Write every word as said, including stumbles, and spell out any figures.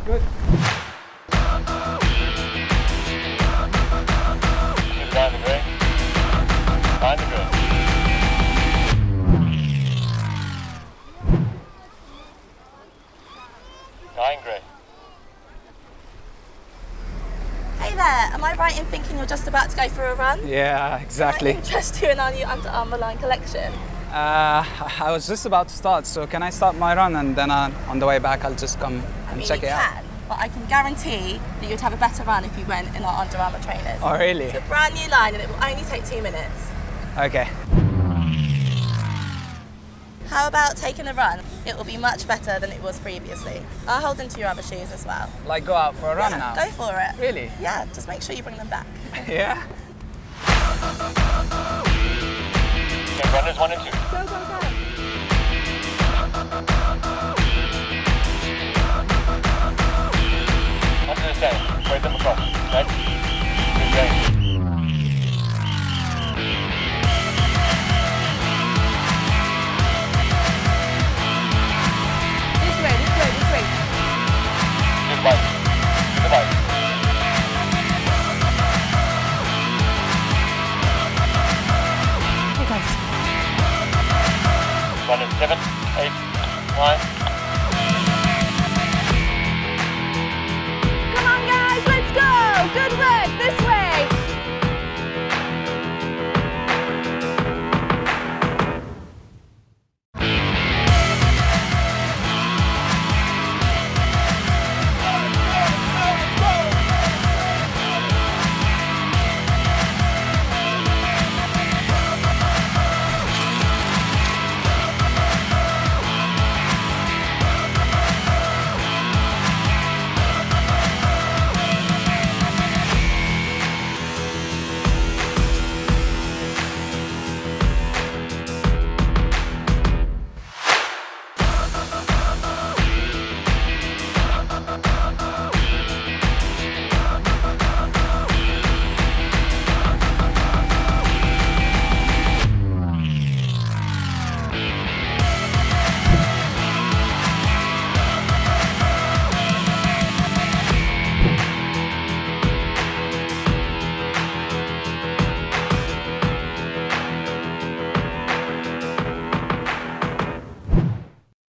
Good. Behind the grey. Behind the grey. Behind grey. Hey there, am I right in thinking you're just about to go for a run? Yeah, exactly. Can I interest you in our new Under Armour line collection? Uh, I was just about to start, so can I start my run and then uh, on the way back I'll just come I and mean, check you it can, out? but I can guarantee that you'd have a better run if you went in our Under Armour trainers. Oh, really? It's a brand new line and it will only take two minutes. Okay. How about taking a run? It will be much better than it was previously. I'll hold into your other shoes as well. Like go out for a run Yeah, now? go for it. Really? Yeah, just make sure you bring them back. Yeah? Okay, runners one and two. Go, go,